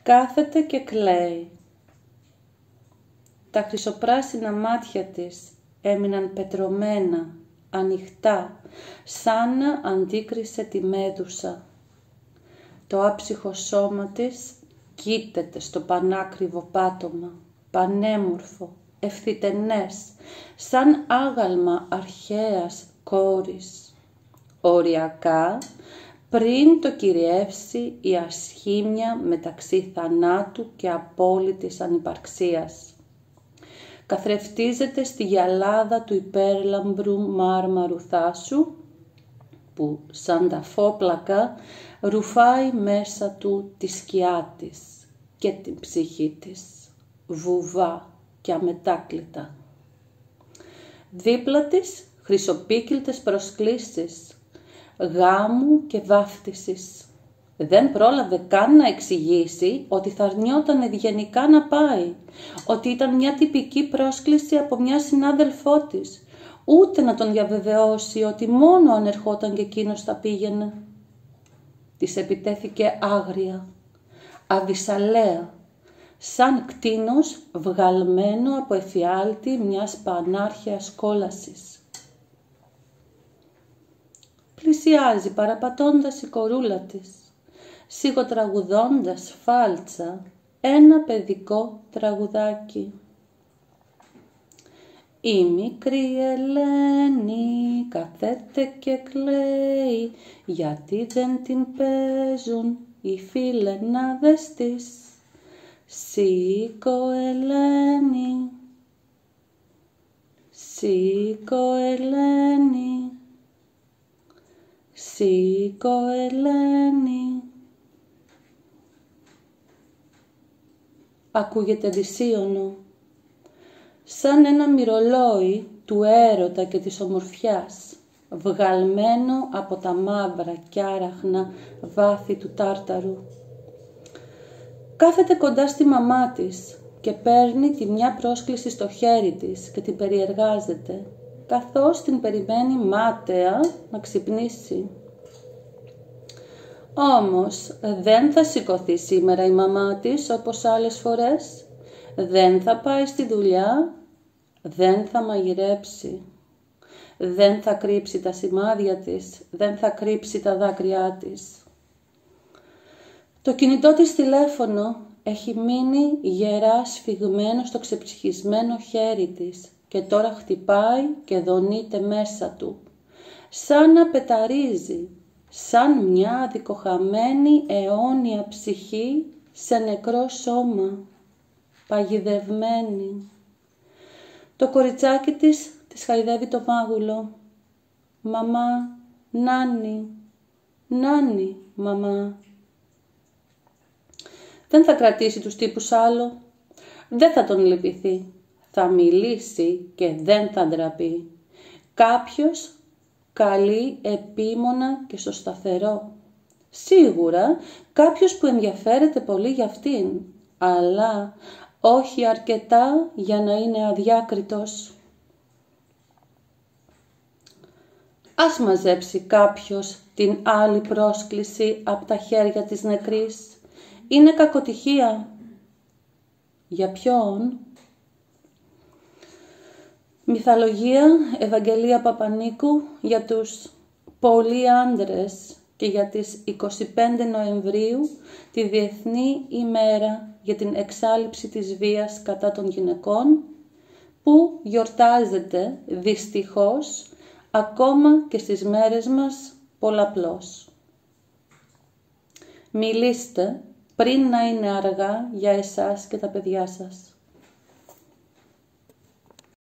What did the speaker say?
Κάθεται και κλαίει. Τα χρυσοπράσινα μάτια της έμειναν πετρωμένα, ανοιχτά, σαν να αντίκρισε τη Μέδουσα. Το άψυχο σώμα της κοίταται στο πανάκριβο πάτωμα, πανέμορφο, ευθυτενές, σαν άγαλμα αρχαίας κόρης. Οριακά, πριν το κυριεύσει η ασχήμια μεταξύ θανάτου και απόλυτης ανυπαρξίας. Καθρεφτίζεται στη γυαλάδα του υπέρλαμπρου μάρμαρου θάσου, που σαν τα φόπλακα ρουφάει μέσα του τη σκιά της και την ψυχή της, βουβά και αμετάκλητα. Δίπλα της χρυσοπίκυλτες προσκλήσεις, γάμου και βάφτισης. Δεν πρόλαβε καν να εξηγήσει ότι θα αρνιόταν ευγενικά να πάει, ότι ήταν μια τυπική πρόσκληση από μια συνάδελφό της, ούτε να τον διαβεβαιώσει ότι μόνο αν ερχόταν και εκείνος θα πήγαινε. Της επιτέθηκε άγρια, αδυσαλέα, σαν κτήνος βγαλμένο από εφιάλτη μιας πανάρχαιας κόλασης. Πλησιάζει παραπατώντας η κορούλα της, σιγοτραγουδώντας φάλτσα ένα παιδικό τραγουδάκι. Η μικρή Ελένη κάθεται και κλαίει, γιατί δεν την παίζουν οι φιλενάδες της. Σήκω Ελένη, σήκω Ελένη, σήκω Ελένη. Ακούγεται δυσίωνο, σαν ένα μυρολόι του έρωτα και της ομορφιάς, βγαλμένο από τα μαύρα κι άραχνα βάθη του Τάρταρου. Κάθεται κοντά στη μαμά της και παίρνει τη μια πρόσκληση στο χέρι της και την περιεργάζεται, καθώς την περιμένει μάταια να ξυπνήσει. Όμως δεν θα σηκωθεί σήμερα η μαμά της όπως άλλες φορές, δεν θα πάει στη δουλειά, δεν θα μαγειρέψει, δεν θα κρύψει τα σημάδια της, δεν θα κρύψει τα δάκρυά της. Το κινητό της τηλέφωνο έχει μείνει γερά σφιγμένο στο ξεψυχισμένο χέρι της και τώρα χτυπάει και δονείται μέσα του, σαν να πεταρίζει, σαν μια αδικοχαμένη αιώνια ψυχή σε νεκρό σώμα, παγιδευμένη. Το κοριτσάκι της χαϊδεύει το μάγουλο. «Μαμά, Νάνη, Νάνη, μαμά». Δεν θα κρατήσει τους τύπους άλλο, δεν θα τον λυπηθεί, θα μιλήσει και δεν θα ντραπεί. Κάποιος καλεί επίμονα και στο σταθερό. Σίγουρα κάποιος που ενδιαφέρεται πολύ για αυτήν, αλλά όχι αρκετά για να είναι αδιάκριτος. Ας μαζέψει κάποιος την άλλη πρόσκληση από τα χέρια της νεκρής. Είναι κακοτυχία. Για ποιον? Μυθολογία Ευαγγελία Παπανίκου για τους πολλοί άντρες και για τις 25 Νοεμβρίου, τη Διεθνή ημέρα για την εξάλειψη της βίας κατά των γυναικών, που γιορτάζεται δυστυχώς ακόμα και στις μέρες μας πολλαπλώς. Μιλήστε πριν να είναι αργά για εσάς και τα παιδιά σας.